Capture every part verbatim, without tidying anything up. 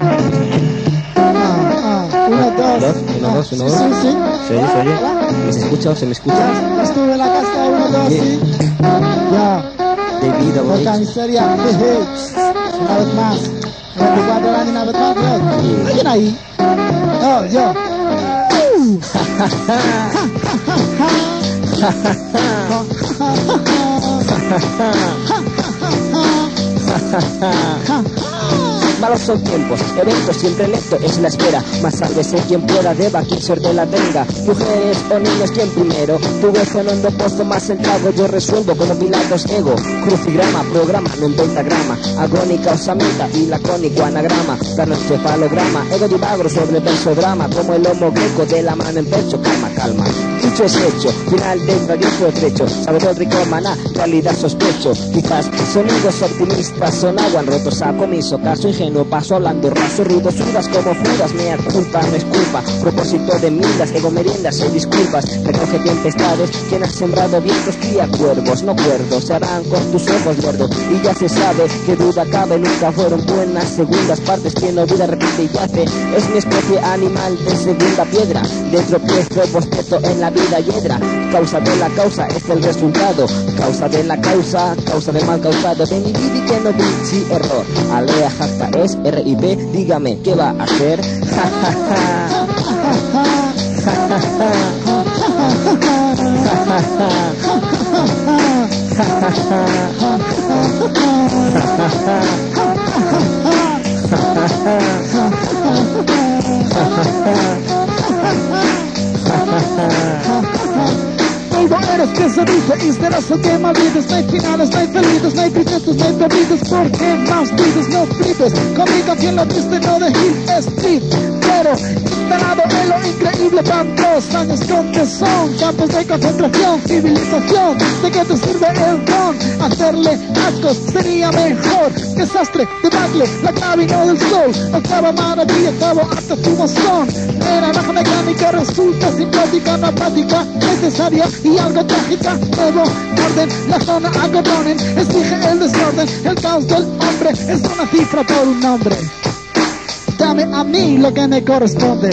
Uno, dos, dos, uno, dos, uno, dos. Sí, sí. ¿Se oye, se oye? ¿Me se escucha o se me escucha? Ya estuve en la casa, uno, dos, sí. Ya. David, Toca miseria. Una vez más. veinticuatro años, una vez más. Dios. ¿Alguien ahí? Oh, yo. Malos son tiempos, eventos, siempre lento es la espera. Más sálvese quien pueda, deba quien suerte la tenga. Mujeres o niños, quien primero. Tuve fenómeno puesto más el trago, yo resuelvo como Pilatos ego. Crucigrama, programa, no en pentagrama. Agónica, osamenta y lacónico anagrama. Planoencefalograma, ego divagro sobre el verso drama. Como el homo greco de la mano en pecho, calma, calma. Dicho es hecho, final del trayecto estrecho. Sabedor rico maná, realidad sospecho. Quizás sonidos optimistas son agua en rotos a comienzo, caso ingenuo, paso hablando raso, rudo, sudas como fudas, mea culpa, no es culpa. Propósito de milas, ego meriendas y disculpas. Recoge tempestades, quien ha sembrado vientos cría cuervos, no cuerdos, se harán con tus ojos gordos. Y ya se sabe que duda cabe, nunca fueron buenas segundas partes. Quien olvida repite y yace, es mi especie animal de segunda piedra. De tropiezo, bostezo en la vida hiedra. Causa de la causa es el resultado. Causa de la causa, causa del mal causado. De mi vida y que no vi, sí, error. Alea, jacta, es, R I B, dígame, ¿qué va a hacer? Ja, ja, ja. Ja, ja, ja. Ja, ja, ja. Ja, ja, ja. Algo eres que se dice y serás el que maldices. No hay finales, no hay felices, no hay tristes, no hay perdidos. Porque más dices, no flipes. Conmigo quien lo viste no de Hill Street. Pero instalado en lo increíble, tantos años donde son campos de concentración, civilización. ¿De qué te sirve el don? Hacerle ascos sería mejor. Desastre, debacle, la cabina del sol. Octava maravilla, octavo hasta fumazón. Era baja mecánica, resulta simpática, no apática, necesaria y algo trágica. Nuevo orden, la zona acordonen, exige el desorden. El caos del hombre es una cifra por un nombre. Dame a mí lo que me corresponde.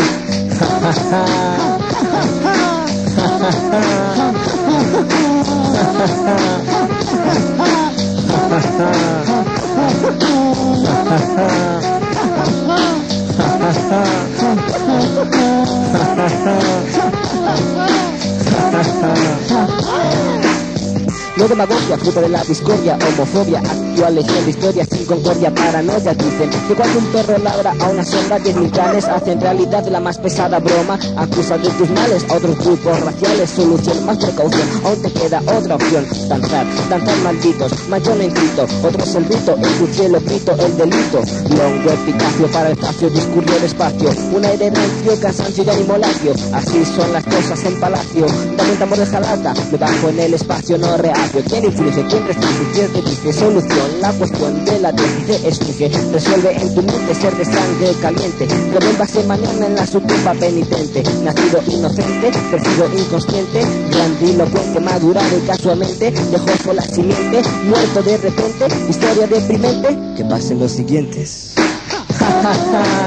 No demagogia, fruto de la discordia, homofobia, actual legión de historia sin concordia, paranoia. Dicen que cuando un perro ladra a una sombra, diez mil canes hacen realidad la más pesada broma. Acusa de tus males a otros grupos raciales, solución más precaución, aún te queda otra opción. Danzar, danzar malditos, mayor lentito, otro es el rito, en tu cielo grito el delito. Longo epitafio para el espacio, discurrió el espacio, una herencia, cansancio y ánimo lacio. Así son las cosas en palacio, dame un tambor de jalata, me bajo en el espacio, no real. ¿Quién influye? ¿Quién restringe? ¿Quién te dice? Solución, la cuestión de la tesis se exige. Resuelve en tu mente ser de sangre caliente. Revuélvase mañana en la sutumba penitente. Nacido inocente, crecido inconsciente, grandilocuente, madurado y casualmente dejó sola simiente, muerto de repente, historia deprimente. Que pasen los siguientes. Ja, ja, ja.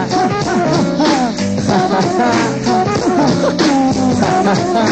Ja, ja, ja. Ja, ja, ja.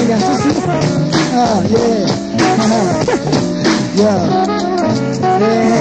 Oh, yeah. Uh-huh. Yeah. Yeah.